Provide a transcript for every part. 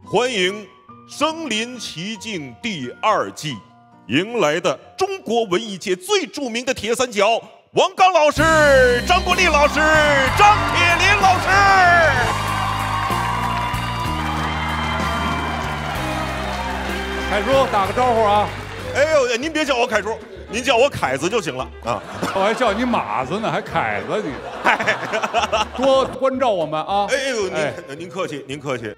欢迎《身临其境》第2季迎来的中国文艺界最著名的铁三角王刚老师、张国立老师、张铁林老师。 凯叔打个招呼啊！ 哎呦，您别叫我凯叔，您叫我凯子就行了啊。 我还叫你马子呢，还凯子你，多关照我们啊！ 哎呦，您客气，您客气。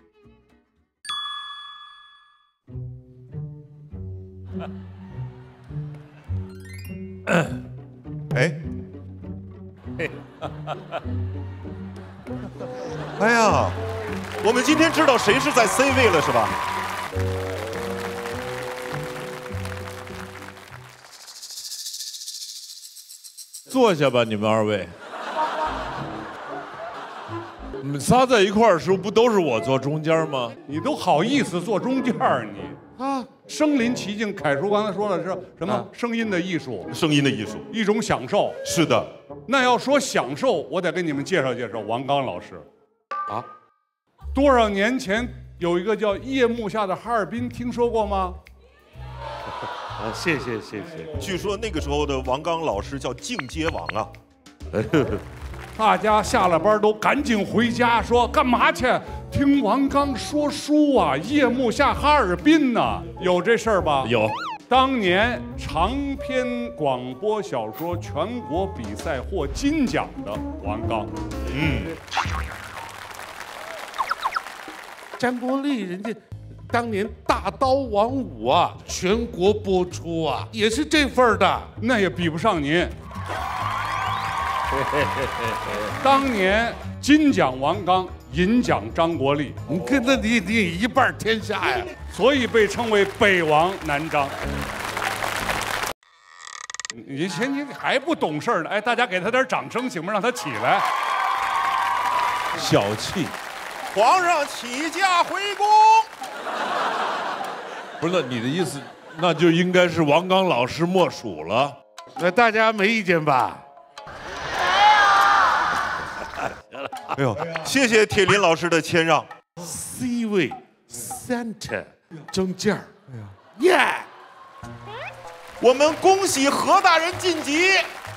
哎呀，我们今天知道谁是在 C 位了是吧？ 坐下吧，你们2位。你们仨在一块儿的时候，不都是我坐中间吗？ 你都好意思坐中间你啊？身临其境，凯叔刚才说的是什么？声音的艺术， 声音的艺术， 一种享受。 是的。 那要说享受，我得给你们介绍介绍王刚老师。 啊， 多少年前有一个叫《夜幕下的哈尔滨》，听说过吗？ 谢谢。 据说那个时候的王刚老师叫进阶王啊。 大家下了班都赶紧回家，说干嘛去？听王刚说书啊！夜幕下哈尔滨呢，有这事儿吧？ 有。 当年长篇广播小说全国比赛获金奖的王刚， 张国立人家当年大刀王五啊，全国播出啊，也是这份儿的， 那也比不上您。当年金奖王刚，银奖张国立， 你跟着你一半天下呀， 所以被称为北王南张。你还不懂事儿呢？哎，大家给他点掌声行吗？让他起来。 小气。 皇上起驾回宫。 不是，你的意思，那就应该是王刚老师莫属了。 那大家没意见吧？ 哎呦，谢谢铁林老师的谦让。 C 位 ，center 中间儿，耶！ 我们恭喜何大人晋级。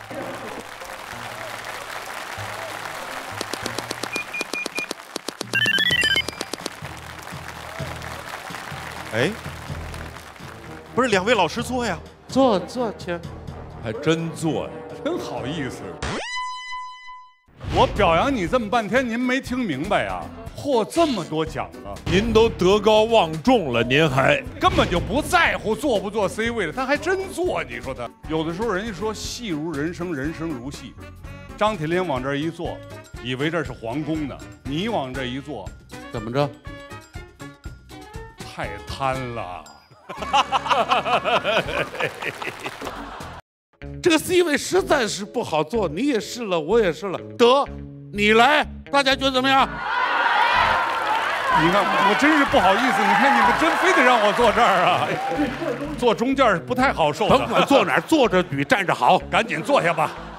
哎，不是2位老师坐呀？ 坐去， 还真坐呀， 真好意思。我表扬你这么半天，您没听明白呀？获这么多奖了， 您都德高望重了，您还根本就不在乎坐不坐 C 位了，他还真坐。你说他有的时候人家说戏如人生，人生如戏。张铁林往这儿一坐，以为这是皇宫呢，你往这一坐， 怎么着？ 太贪了。 这个 C 位实在是不好坐，你也试了，我也试了，得你来，大家觉得怎么样？ 你看，我真是不好意思，你看你们真非得让我坐这儿啊，坐中间不太好受。 甭管坐哪儿，坐着比站着好， 赶紧坐下吧。